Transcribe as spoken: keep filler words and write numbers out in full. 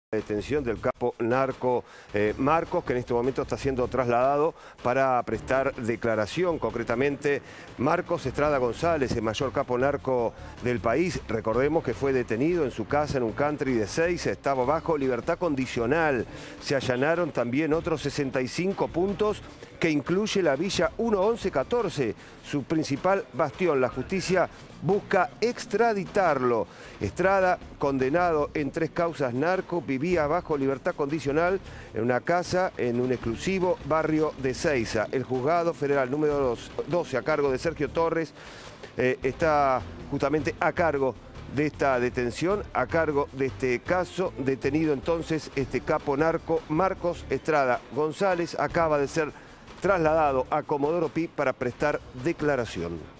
Detención del capo narco eh, Marcos, que en este momento está siendo trasladado para prestar declaración. Concretamente, Marcos Estrada González, el mayor capo narco del país. Recordemos que fue detenido en su casa en un country de Ezeiza, estaba bajo libertad condicional. Se allanaron también otros sesenta y cinco puntos que incluye la Villa uno once catorce, su principal bastión. La justicia busca extraditarlo. Estrada, condenado en tres causas narco, vivía bajo libertad condicional en una casa en un exclusivo barrio de Ezeiza. El juzgado federal número doce, a cargo de Sergio Torres, eh, está justamente a cargo de esta detención, a cargo de este caso. Detenido entonces este capo narco Marcos Estrada González, acaba de ser trasladado a Comodoro Pi para prestar declaración.